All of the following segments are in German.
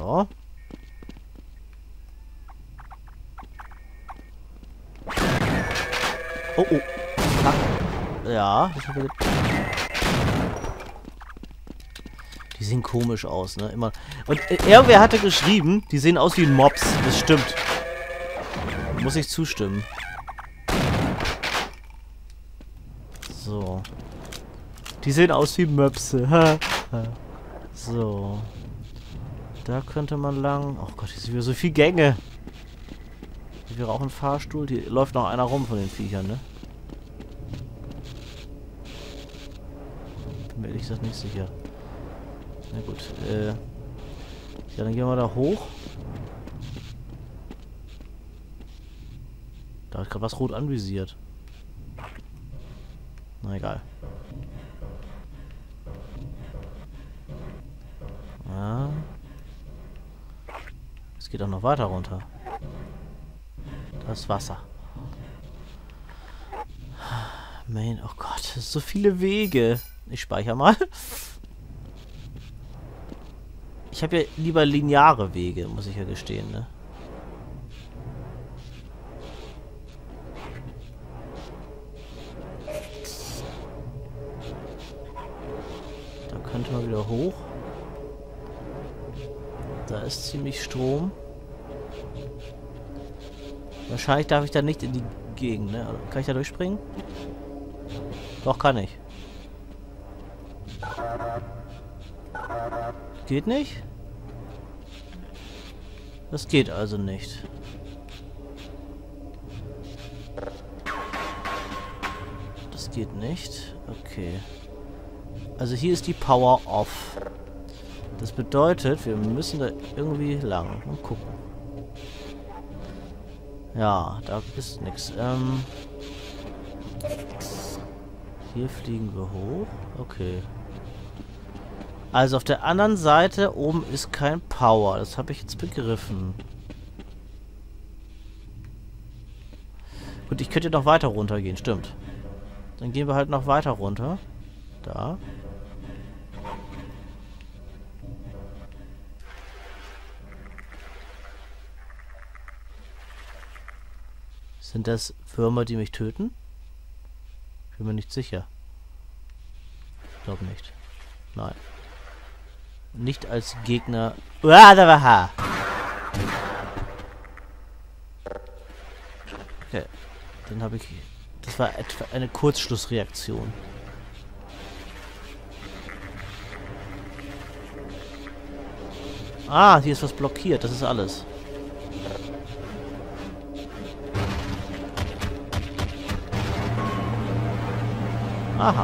So. Oh, oh. Ja. Die sehen komisch aus, ne? Immer. Und irgendwer hatte geschrieben, die sehen aus wie Mobs. Das stimmt. Muss ich zustimmen. So. Die sehen aus wie Möpse. So. Da könnte man lang. Oh Gott, hier sind wieder so viele Gänge. Hier wäre auch ein Fahrstuhl. Hier läuft noch einer rum von den Viechern, ne? Bin mir ehrlich gesagt nicht sicher. Na gut, ja, dann gehen wir da hoch. Da hat gerade was rot anvisiert. Na egal. Ja. Es geht auch noch weiter runter. Das Wasser. Main, oh Gott, das sind so viele Wege. Ich speichere mal. Ich habe ja lieber lineare Wege, muss ich ja gestehen, ne? Da könnte man wieder hoch. Da ist ziemlich Strom. Wahrscheinlich darf ich da nicht in die Gegend, ne? Kann ich da durchspringen? Doch, kann ich. Geht nicht? Das geht also nicht. Das geht nicht. Okay. Also hier ist die Power off. Das bedeutet, wir müssen da irgendwie lang. Mal gucken. Ja, da ist nichts. Hier fliegen wir hoch. Okay. Also auf der anderen Seite oben ist kein Power. Das habe ich jetzt begriffen. Gut, ich könnte noch weiter runter gehen. Stimmt. Dann gehen wir halt noch weiter runter. Da. Sind das Würmer, die mich töten? Ich bin mir nicht sicher. Ich glaube nicht. Nein. Nicht als Gegner. Uah, da war Haar. Okay. Dann habe ich. Das war etwa eine Kurzschlussreaktion. Ah, hier ist was blockiert. Das ist alles. Aha.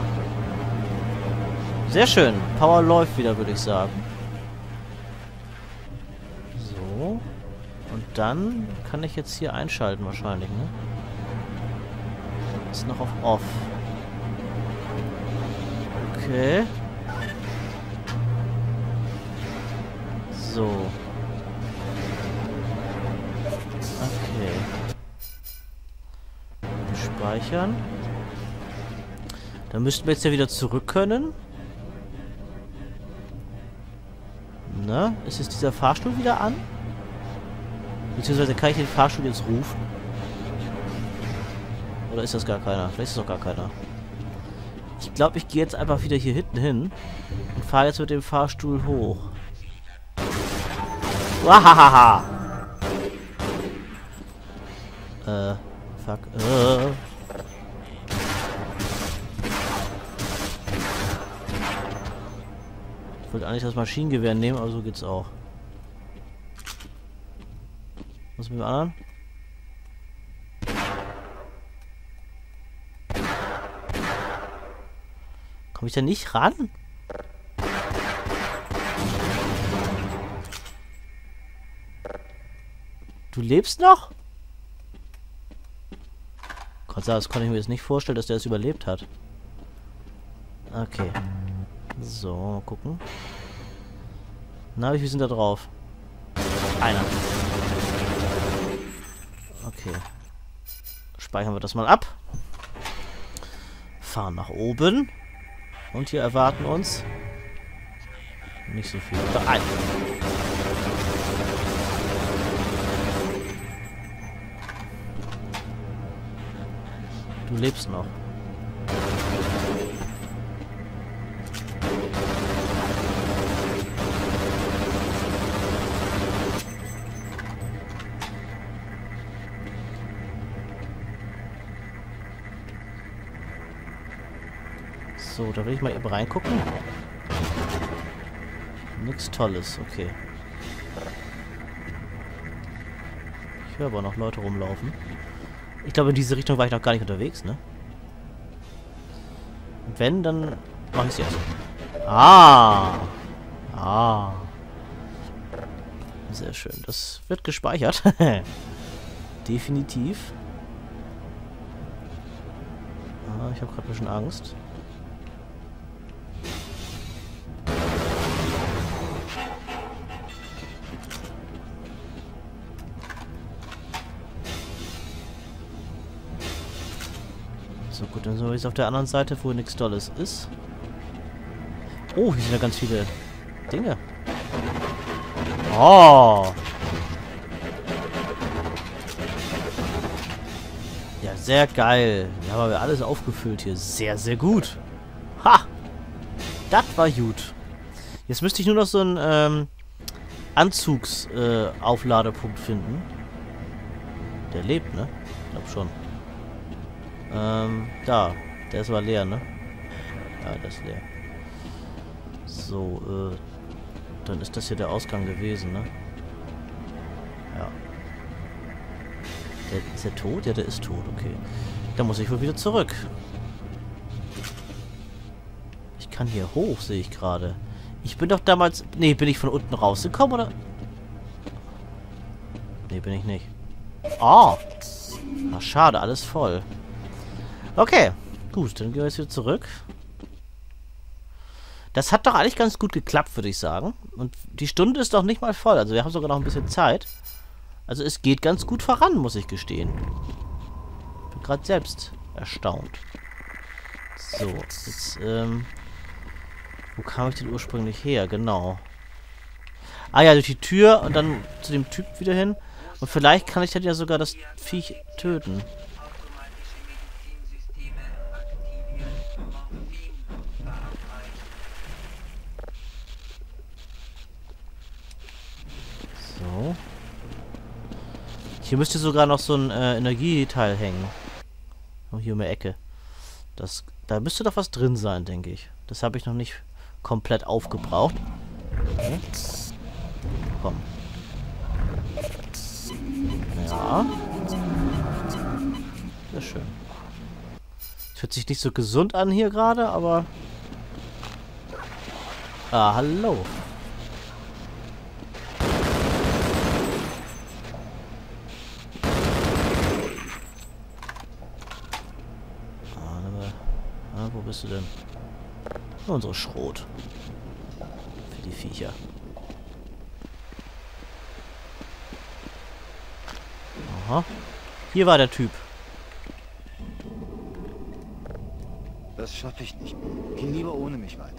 Sehr schön. Power läuft wieder, würde ich sagen. So. Und dann kann ich jetzt hier einschalten wahrscheinlich, ne? Ist noch auf Off. Okay. So. Okay. Speichern. Dann müssten wir jetzt ja wieder zurück können. Na, ist jetzt dieser Fahrstuhl wieder an? Beziehungsweise kann ich den Fahrstuhl jetzt rufen? Oder ist das gar keiner? Vielleicht ist es doch gar keiner. Ich glaube, ich gehe jetzt einfach wieder hier hinten hin und fahre jetzt mit dem Fahrstuhl hoch. Wahahaha! Fuck. Ich wollte eigentlich das Maschinengewehr nehmen, aber so geht's auch. Was mit dem anderen? Komme ich da nicht ran? Du lebst noch? Gott, das konnte ich mir jetzt nicht vorstellen, dass der es überlebt hat. Okay. So, mal gucken. Na, wie viele sind da drauf? Einer. Okay. Speichern wir das mal ab. Fahren nach oben. Und hier erwarten uns nicht so viel. Ein. Du lebst noch. So, da will ich mal eben reingucken. Nichts Tolles, okay. Ich höre aber noch Leute rumlaufen. Ich glaube, in diese Richtung war ich noch gar nicht unterwegs, ne? Und wenn, dann mache ich es jetzt. Ah! Ah! Sehr schön. Das wird gespeichert. Definitiv. Ah, ich habe gerade ein bisschen Angst. So gut, dann sind wir jetzt auf der anderen Seite, wo nichts Dolles ist. Oh, hier sind ja ganz viele Dinge. Oh! Ja, sehr geil. Wir haben aber alles aufgefüllt hier. Sehr, sehr gut. Ha! Das war gut. Jetzt müsste ich nur noch so einen Aufladepunkt finden. Der lebt, ne? Ich glaube schon. Da. Der ist aber leer, ne? Ja, der ist leer. So, dann ist das hier der Ausgang gewesen, ne? Ja. Ist der tot? Ja, der ist tot, okay. Dann muss ich wohl wieder zurück. Ich kann hier hoch, sehe ich gerade. Ich bin doch damals... Nee, bin ich von unten rausgekommen, oder? Nee, bin ich nicht. Ah! Ach, schade, alles voll. Okay, gut, dann gehen wir jetzt wieder zurück. Das hat doch eigentlich ganz gut geklappt, würde ich sagen. Und die Stunde ist doch nicht mal voll. Also wir haben sogar noch ein bisschen Zeit. Also es geht ganz gut voran, muss ich gestehen. Bin gerade selbst erstaunt. So, jetzt, wo kam ich denn ursprünglich her? Genau. Ah ja, durch die Tür und dann zu dem Typ wieder hin. Und vielleicht kann ich dann ja sogar das Viech töten. So. Hier müsste sogar noch so ein Energieteil hängen. Oh, hier um die Ecke. Da müsste doch was drin sein, denke ich. Das habe ich noch nicht komplett aufgebraucht. Okay. Komm. Ja. Sehr schön. Es hört sich nicht so gesund an hier gerade, aber... Ah, hallo. Wo bist du denn? Unsere Schrot. Für die Viecher. Aha. Hier war der Typ. Das schaffe ich nicht. Geh lieber ohne mich weiter.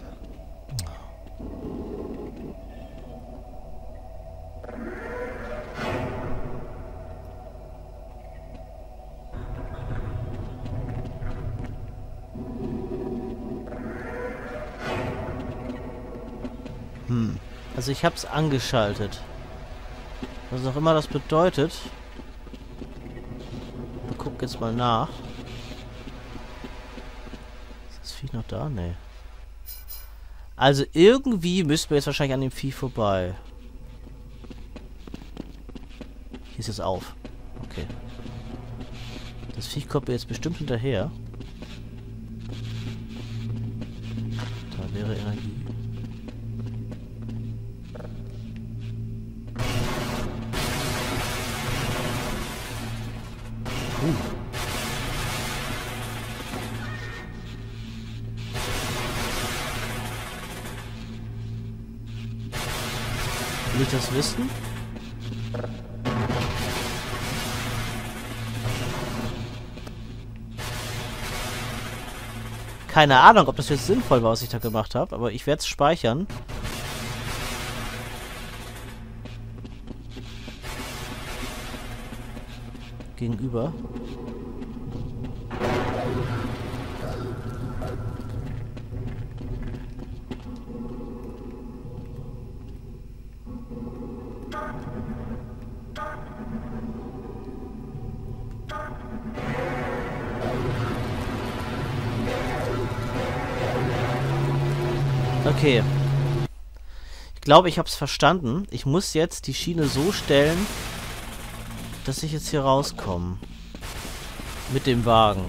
Also ich hab's angeschaltet. Was auch immer das bedeutet. Ich guck jetzt mal nach. Ist das Vieh noch da? Nee. Also irgendwie müssen wir jetzt wahrscheinlich an dem Vieh vorbei. Hier ist es auf. Okay. Das Vieh kommt mir jetzt bestimmt hinterher. Da wäre Energie. Will ich das wissen? Keine Ahnung, ob das jetzt sinnvoll war, was ich da gemacht habe, aber ich werde es speichern. Gegenüber. Okay. Ich glaube, ich habe es verstanden. Ich muss jetzt die Schiene so stellen, dass ich jetzt hier rauskomme. Mit dem Wagen.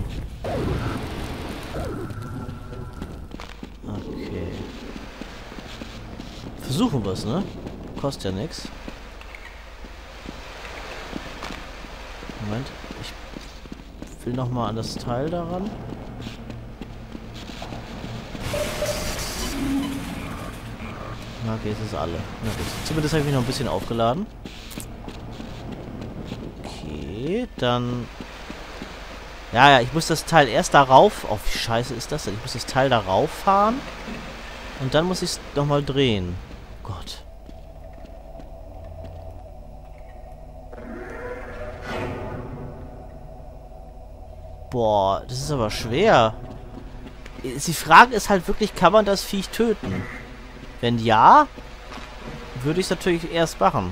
Okay. Versuchen wir es, ne? Kostet ja nichts. Moment. Ich will nochmal an das Teil daran. Okay, jetzt ist alle. Na gut. Zumindest habe ich mich noch ein bisschen aufgeladen. Okay, dann... Ja, ich muss das Teil erst darauf... Oh, wie scheiße ist das denn? Ich muss das Teil darauf fahren. Und dann muss ich es nochmal drehen. Gott. Boah, das ist aber schwer. Die Frage ist halt wirklich, kann man das Viech töten? Wenn ja, würde ich es natürlich erst machen.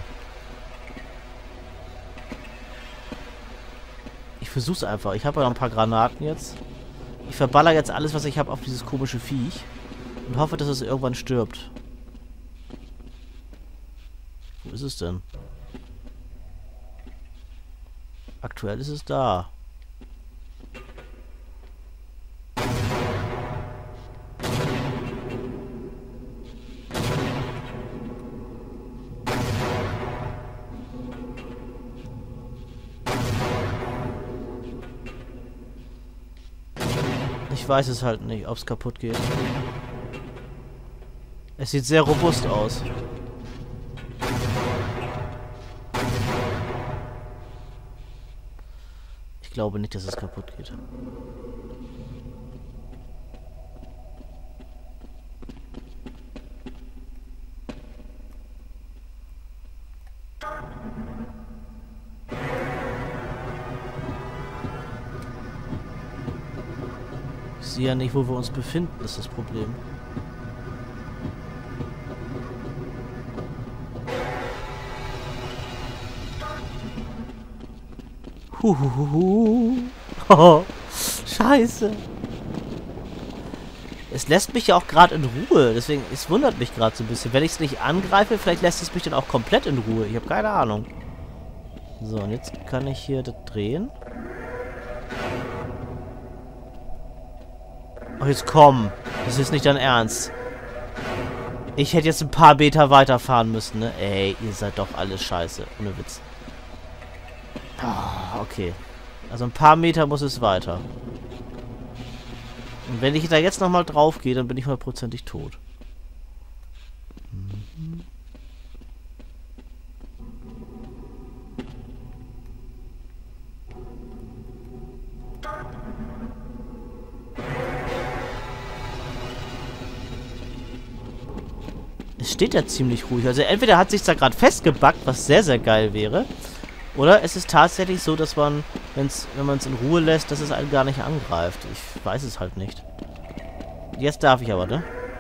Ich versuch's einfach. Ich habe ja noch ein paar Granaten jetzt. Ich verballer jetzt alles, was ich habe, auf dieses komische Viech. Und hoffe, dass es irgendwann stirbt. Wo ist es denn? Aktuell ist es da. Ich weiß es halt nicht, ob es kaputt geht. Es sieht sehr robust aus. Ich glaube nicht, dass es kaputt geht. Ich sehe ja nicht, wo wir uns befinden, ist das Problem. Oh, Scheiße. Es lässt mich ja auch gerade in Ruhe, deswegen, es wundert mich gerade so ein bisschen. Wenn ich es nicht angreife, vielleicht lässt es mich dann auch komplett in Ruhe. Ich habe keine Ahnung. So, und jetzt kann ich hier das drehen. Oh, jetzt komm. Das ist nicht dein Ernst. Ich hätte jetzt ein paar Meter weiterfahren müssen, ne? Ey, ihr seid doch alles scheiße. Ohne Witz. Oh, okay. Also ein paar Meter muss es weiter. Und wenn ich da jetzt nochmal drauf gehe, dann bin ich 100%ig tot. Es steht ja ziemlich ruhig. Also entweder hat sich da gerade festgebackt, was sehr, sehr geil wäre. Oder es ist tatsächlich so, dass man, wenn man es in Ruhe lässt, dass es einen gar nicht angreift. Ich weiß es halt nicht. Jetzt darf ich aber, ne?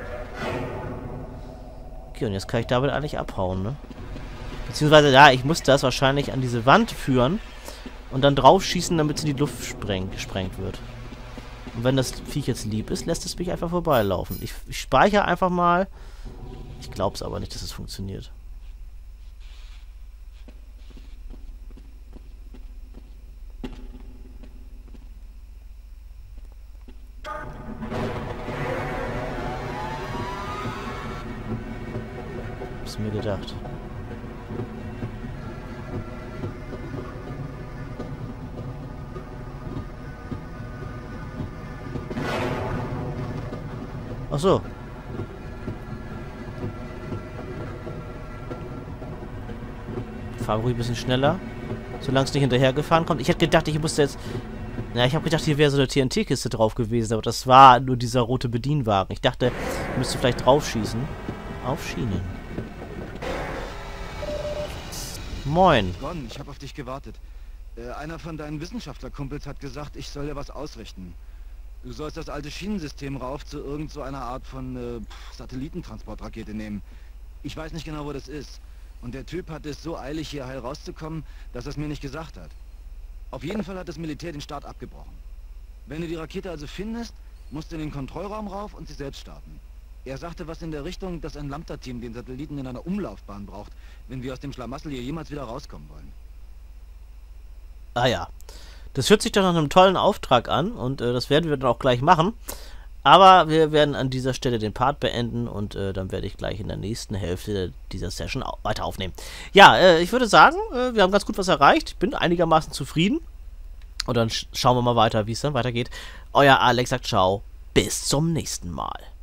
Okay, und jetzt kann ich damit eigentlich abhauen, ne? Beziehungsweise, ja, ich muss das wahrscheinlich an diese Wand führen und dann drauf schießen, damit es in die Luft gesprengt wird. Und wenn das Viech jetzt lieb ist, lässt es mich einfach vorbeilaufen. Ich speichere einfach mal. Ich glaube es aber nicht, dass es funktioniert. Hab's mir gedacht. Ach so. Fahren ruhig ein bisschen schneller. Solange es nicht hinterhergefahren kommt. Ich hätte gedacht, ich musste jetzt... Na, ich habe gedacht, hier wäre so eine TNT-Kiste drauf gewesen, aber das war nur dieser rote Bedienwagen. Ich dachte, ich müsste vielleicht drauf schießen. Auf Schienen. Moin. Ron, ich habe auf dich gewartet. Einer von deinen Wissenschaftlerkumpels hat gesagt, ich soll dir was ausrichten. Du sollst das alte Schienensystem rauf zu irgend so einer Art von Satellitentransportrakete nehmen. Ich weiß nicht genau, wo das ist. Und der Typ hat es so eilig, hier heil rauszukommen, dass er es mir nicht gesagt hat. Auf jeden Fall hat das Militär den Start abgebrochen. Wenn du die Rakete also findest, musst du in den Kontrollraum rauf und sie selbst starten. Er sagte was in der Richtung, dass ein Lambda-Team den Satelliten in einer Umlaufbahn braucht, wenn wir aus dem Schlamassel hier jemals wieder rauskommen wollen. Ah ja. Das hört sich doch nach einem tollen Auftrag an und das werden wir dann auch gleich machen. Aber wir werden an dieser Stelle den Part beenden und dann werde ich gleich in der nächsten Hälfte dieser Session weiter aufnehmen. Ja, ich würde sagen, wir haben ganz gut was erreicht. Ich bin einigermaßen zufrieden. Und dann schauen wir mal weiter, wie es dann weitergeht. Euer Alex sagt ciao. Bis zum nächsten Mal.